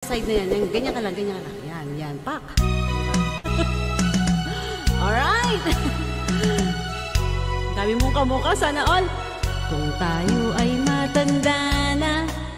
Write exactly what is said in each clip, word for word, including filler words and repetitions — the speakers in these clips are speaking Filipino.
side na yan. Yan, ganyan ka lang, ganyan ka lang. Yan, yan, pak. Alright. Dami mong kamukha, sana all. Kung tayo ay matanda na,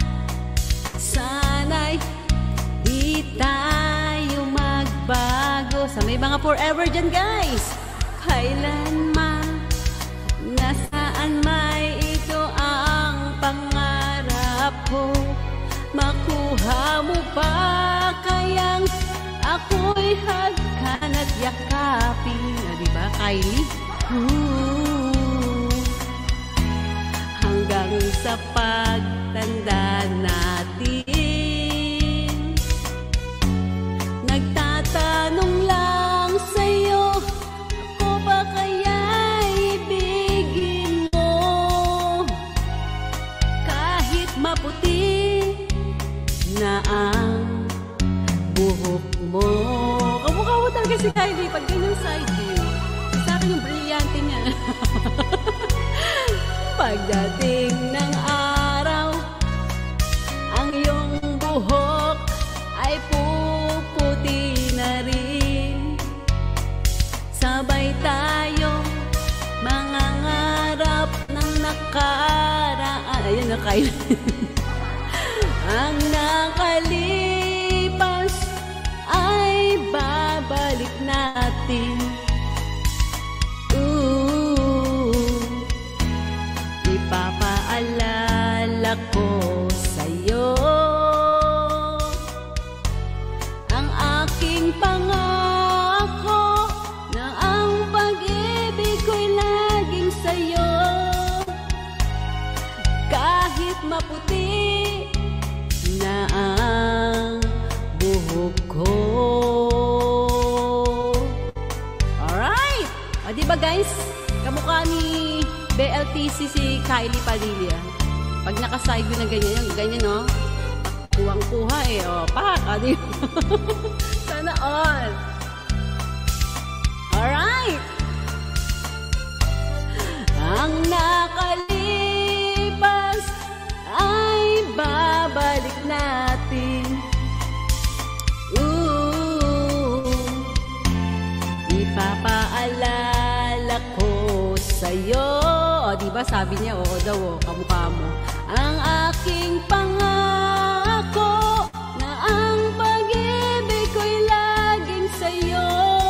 sana'y di tayo magbago. Sa may mga forever dyan, guys. Kailanman, nasaan may ito ang pangarap ko. Makuha mo pa kayang ako'y hagkan at yakapin. Ah, diba, Kylie? Ooh. Hanggang sa pagtanda natin, nagtatanong lang sa'yo, ako ba kaya ibigin mo? Kahit maputi na ang buhok mo. Kamukha mo talaga si Kylie pag ganyan side view. Sa akin yung brilyante niya. Pagdating ng araw, ang iyong buhok ay puputi na rin. Sabay tayong mangangarap ng nakaraan. Ayun na, Kylie. Ang nakalipas ay babalik natin. Ooh, ipapaalala ko sa'yo ang aking pangako na ang pag-ibig ko'y laging sa'yo. Kahit maputi na ang buhok ko. Alright! O diba guys, kamukha ni B L T C si Kylie Padilla. Pag naka-side view na ganyan, yung ganyan no, kuwang-kuha eh, o pak, o diba? Sana all. Alright! Ang nakalipas ay babalik natin. Ooh, ipapaalala ko sa'yo. O diba sabi niya, oo daw, o, kamukha mo. Ang aking pangako na ang pag-ibig ko'y laging sa'yo.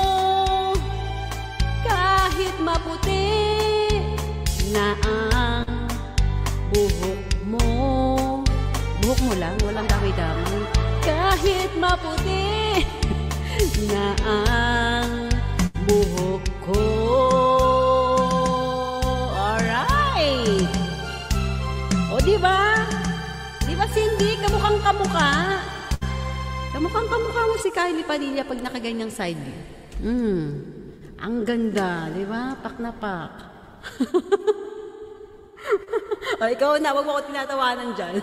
Kahit maputi na ang buhok mo. Buhok mo lang, walang damay-damay. Kahit maputi na ang buhok ko. Alright! O diba? Diba Cindy? Kamukhang kamukha. Kamukhang kamukha mo si Kylie Padilla pag nakaganyang side view. Hmm. Ang ganda, diba? Pak na pak. O, ikaw na, wag mo ko tinatawanan dyan.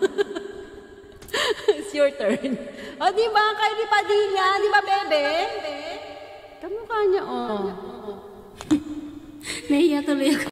It's your turn. O, diba, Kylie Padilla? Diba, bebe? Kamukha niya, oh. Nahiya tuloy ako.